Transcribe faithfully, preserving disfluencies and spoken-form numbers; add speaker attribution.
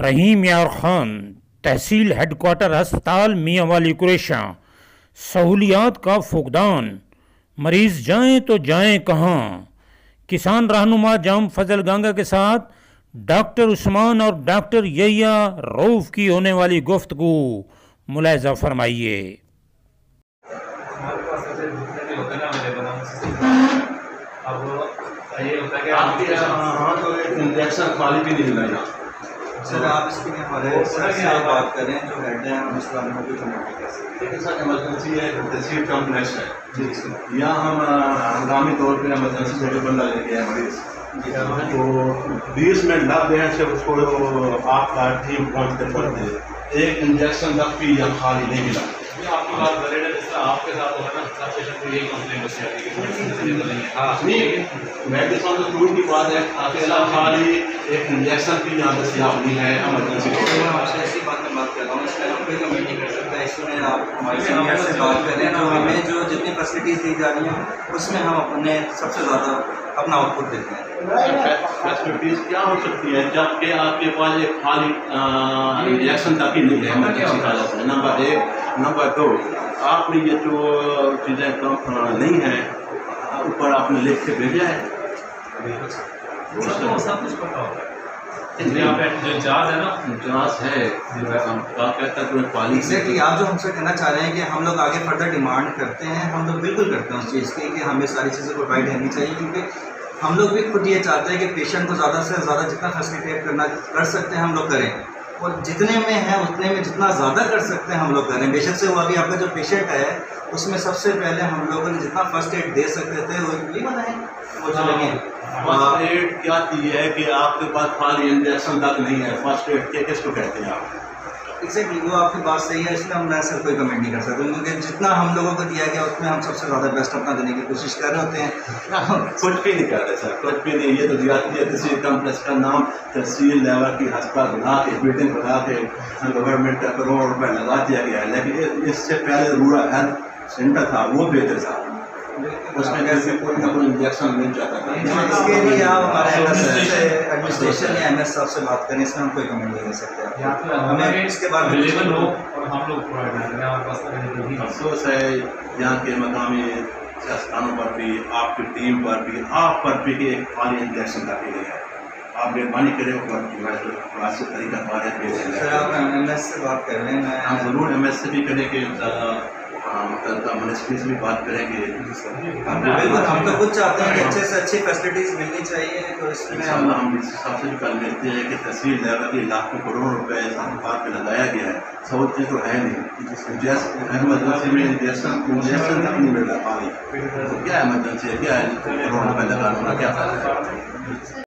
Speaker 1: रहीम यार खान, तहसील हेडक्वार्टर अस्पताल मियाँ वाली कुरैशा। सहूलियात का फुकदान, मरीज जाएं तो जाएं कहाँ। किसान रहनुमा जाम फजल गंगा के साथ डॉक्टर उस्मान और डॉक्टर यहिया रऊफ की होने वाली गुफ्तगू मुलाहिजा फरमाइए।
Speaker 2: हाँ तो एक इंजेक्शन खाली भी नहीं मिला
Speaker 3: सर। आप इसके लिए हमारे सर से बात करें जो हेड हैं, हम इस बारे में भी कमेंट कर सकते हैं।
Speaker 2: देखिए सर, इमरजेंसी है, तहसील कॉम्प्लेक्स है जी। यहाँ हम हंगामी तौर पर इमरजेंसी से जो बंदा लेके आए मरीज, तो बीस मिनट लग गए से उसको आपका टीम पहुँचते पहुँचते एक इंजेक्शन तक भी यहाँ खाली नहीं मिला।
Speaker 4: आपकी बात करें ना, जिस तरह आपके साथ होगा ना, सब पेशेंट को यही कंप्लेंट बस आती है कि हाँ
Speaker 2: नहीं, मेडिसिन तो दूर की बात है, अकेला खाली एक इंजेक्शन भी यहाँ दस्तियाब नहीं है इमरजेंसी।
Speaker 3: मैं आपसे ऐसी बात में बात कर रहा हूँ, इसमें हम कोई कमेंट नहीं कर सकता। इसमें आप हमारे सीनियर से बात करें तो हमें जो जितनी फैसिलिटीज़ दी जा रही हैं उसमें हम अपने सबसे ज़्यादा अपना आउटपुट देते हैं।
Speaker 2: फैसिलिटीज़ क्या हो सकती है जबकि आपके पास एक खाली इंजेक्शन तक ही नहीं है इमरजेंसी हालत में। नंबर एक, नंबर दो, आपने ये जो चीज़ें नहीं है ऊपर आपने लिख के भेजा है,
Speaker 4: सब कुछ पता होता है। जो इंचार्ज है ना,
Speaker 2: इंचार्ज है कहता है पाली
Speaker 3: एग्जैक्टली। आप जो हमसे कहना चाह रहे हैं कि हम लोग आगे फर्दर डिमांड करते हैं, हम लोग बिल्कुल करते हैं उस चीज़ की कि हमें सारी चीज़ें प्रोवाइड करनी चाहिए, क्योंकि हम लोग भी खुद ये चाहते हैं कि पेशेंट को ज़्यादा से ज़्यादा जितना फैसिलिटेट करना कर सकते हैं हम लोग करें, और जितने में है उतने में जितना ज़्यादा कर सकते हैं हम लोग करें। बेशक से वो अभी आपका जो पेशेंट है उसमें सबसे पहले हम लोगों ने जितना फर्स्ट एड दे सकते थे वो ये बताएं, वो चलेंगे।
Speaker 2: फर्स्ट एड क्या चीज़ है कि आपके पास खाली इंजेक्शन तक नहीं है। फर्स्ट एड के किसको कहते हैं आप?
Speaker 3: एग्जैक्टली, वो आपकी बात सही है, इसमें हम सर कोई कमेंट नहीं कर सकते, क्योंकि जितना हम लोगों को दिया गया उसमें हम सबसे ज़्यादा बेस्ट अपना देने की कोशिश कर रहे होते हैं।
Speaker 2: कुछ भी नहीं कर रहे सर, कुछ भी नहीं। ये तो ज्यादा तहसील कॉम्प्लेक्स का नाम तहसील लेवल की अस्पताल बना के बिल्डिंग बना के गवर्नमेंट का करोड़ रुपये लगा दिया गया है, लेकिन इससे पहले रूरल हेल्थ सेंटर था वो बेहतर था, उसमें जैसे कोई ना कोई इंजेक्शन मिल जाता था।
Speaker 3: इसके लिए आप हमारे एडमिनिस्ट्रेशन या एम एस साहब से बात करें, इसमें हम कोई कमेंट नहीं कर सकते। हमें इसके बाद
Speaker 4: अवेलेबल हो और हम लोग प्रोवाइड करें। हमारे पास
Speaker 2: अफसोस है यहाँ के मकामी सियासतदानों पर भी, आपकी टीम पर भी, आप पर भी कि एक खाली इंजेक्शन रखी गई है। आप मेहरबानी करें ऊपर से तरीका
Speaker 3: सर, आप एम एस से बात कर रहे हैं।
Speaker 2: हम ज़रूर एम एस से भी करेंगे, मिनिस्ट्री से भी बात करेंगे।
Speaker 3: बिल्कुल, हम तो खुद चाहते हैं कि अच्छे से अच्छी फैसिलिटीज़ मिलनी चाहिए, तो इसमें हम
Speaker 2: हम इस हिसाब से भी कल मिलते हैं कि तहसील लेवल की लाखों करोड़ रुपए सरकार पे लगाया गया है, सहूलतें तो है नहीं। जैसे इमरजेंसी में इंजेक्शन इंजेक्शन तक नहीं मिल रहा पानी, तो क्या इमरजेंसी है, क्या है करोड़ रुपये लगाना, क्या फायदा है।